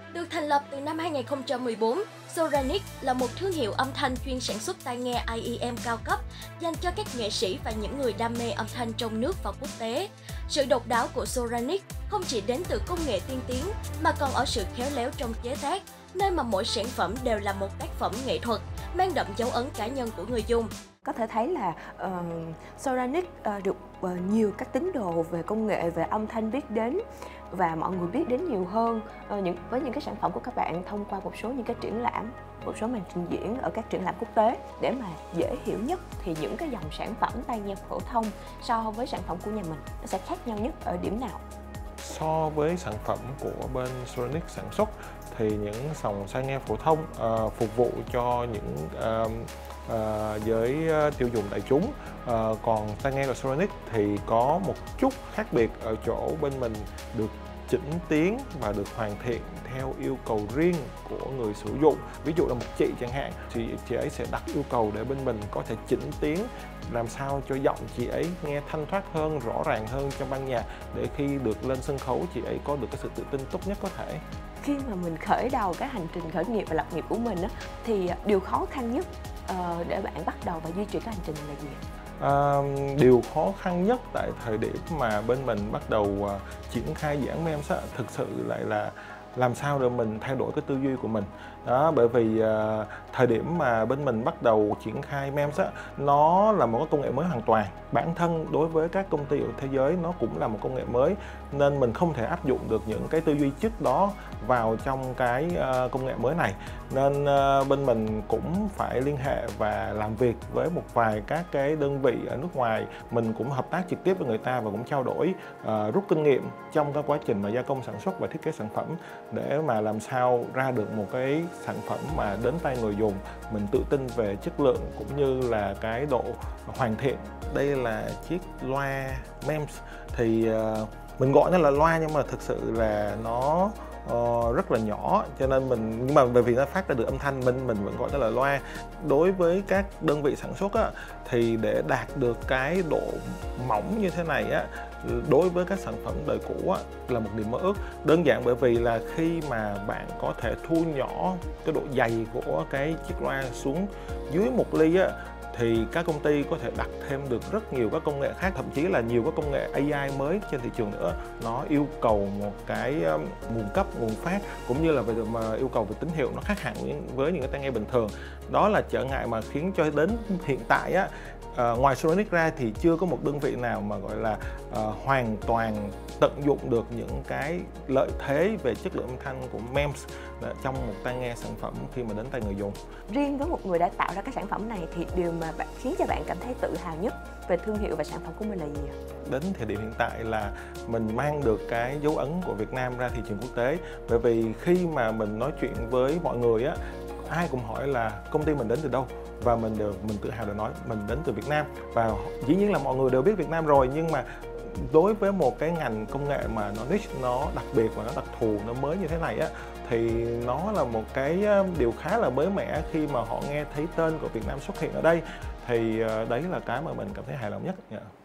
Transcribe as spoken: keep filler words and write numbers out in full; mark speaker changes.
Speaker 1: Được thành lập từ năm hai nghìn không trăm mười bốn, Soranik là một thương hiệu âm thanh chuyên sản xuất tai nghe i e em cao cấp dành cho các nghệ sĩ và những người đam mê âm thanh trong nước và quốc tế. Sự độc đáo của Soranik không chỉ đến từ công nghệ tiên tiến mà còn ở sự khéo léo trong chế tác, nơi mà mỗi sản phẩm đều là một tác phẩm nghệ thuật, mang đậm dấu ấn cá nhân của người dùng.
Speaker 2: Có thể thấy là uh, Soranik uh, được uh, nhiều các tín đồ về công nghệ, về âm thanh biết đến và mọi người biết đến nhiều hơn uh, những với những cái sản phẩm của các bạn thông qua một số những cái triển lãm, một số màn trình diễn ở các triển lãm quốc tế. Để mà dễ hiểu nhất thì những cái dòng sản phẩm tai nghe phổ thông so với sản phẩm của nhà mình nó sẽ khác nhau nhất ở điểm nào?
Speaker 3: So với sản phẩm của bên Soranik sản xuất thì những dòng tai nghe phổ thông uh, phục vụ cho những uh, uh, giới uh, tiêu dùng đại chúng, uh, còn tai nghe của Soranik thì có một chút khác biệt ở chỗ bên mình được chỉnh tiếng và được hoàn thiện theo yêu cầu riêng của người sử dụng. Ví dụ là một chị chẳng hạn, thì chị ấy sẽ đặt yêu cầu để bên mình có thể chỉnh tiếng làm sao cho giọng chị ấy nghe thanh thoát hơn, rõ ràng hơn trong ban nhạc, để khi được lên sân khấu chị ấy có được cái sự tự tin tốt nhất có thể.
Speaker 2: Khi mà mình khởi đầu cái hành trình khởi nghiệp và lập nghiệp của mình á, thì điều khó khăn nhất uh, để bạn bắt đầu và duy trì cái hành trình này là gì?
Speaker 3: À, điều khó khăn nhất tại thời điểm mà bên mình bắt đầu uh, triển khai dự án MEMS á, thực sự lại là làm sao để mình thay đổi cái tư duy của mình. Đó, bởi vì uh, thời điểm mà bên mình bắt đầu triển khai MEMS á, nó là một cái công nghệ mới hoàn toàn. Bản thân đối với các công ty ở thế giới nó cũng là một công nghệ mới, nên mình không thể áp dụng được những cái tư duy trước đó vào trong cái uh, công nghệ mới này. Nên uh, bên mình cũng phải liên hệ và làm việc với một vài các cái đơn vị ở nước ngoài. Mình cũng hợp tác trực tiếp với người ta và cũng trao đổi, uh, rút kinh nghiệm trong cái quá trình mà gia công sản xuất và thiết kế sản phẩm, để mà làm sao ra được một cái sản phẩm mà đến tay người dùng mình tự tin về chất lượng cũng như là cái độ hoàn thiện. Đây là chiếc loa MEMS, thì uh, mình gọi nó là loa nhưng mà thực sự là nó uh, rất là nhỏ, cho nên mình nhưng mà bởi vì nó phát ra được âm thanh mình mình vẫn gọi nó là loa. Đối với các đơn vị sản xuất á, thì để đạt được cái độ mỏng như thế này á, đối với các sản phẩm đời cũ á, là một điểm mơ ước. Đơn giản bởi vì là khi mà bạn có thể thu nhỏ cái độ dày của cái chiếc loa xuống dưới một ly á, thì các công ty có thể đặt thêm được rất nhiều các công nghệ khác, thậm chí là nhiều các công nghệ a i mới trên thị trường nữa. Nó yêu cầu một cái um, nguồn cấp, nguồn phát cũng như là về mà yêu cầu về tín hiệu nó khác hẳn với những cái tai nghe bình thường. Đó là trở ngại mà khiến cho đến hiện tại á, uh, ngoài Soranik ra thì chưa có một đơn vị nào mà gọi là uh, hoàn toàn tận dụng được những cái lợi thế về chất lượng âm thanh của MEMS trong một tai nghe sản phẩm khi mà đến tay người dùng.
Speaker 2: Riêng với một người đã tạo ra cái sản phẩm này thì điều mà bạn khiến cho bạn cảm thấy tự hào nhất về thương hiệu và sản phẩm của mình là gì ạ?
Speaker 3: Đến thời điểm hiện tại là mình mang được cái dấu ấn của Việt Nam ra thị trường quốc tế. Bởi vì khi mà mình nói chuyện với mọi người á, ai cũng hỏi là công ty mình đến từ đâu, và mình đều mình tự hào để nói mình đến từ Việt Nam. Và dĩ nhiên là mọi người đều biết Việt Nam rồi, nhưng mà đối với một cái ngành công nghệ mà nó niche, nó đặc biệt và nó đặc thù, nó mới như thế này á, thì nó là một cái điều khá là mới mẻ khi mà họ nghe thấy tên của Việt Nam xuất hiện ở đây. Thì đấy là cái mà mình cảm thấy hài lòng nhất.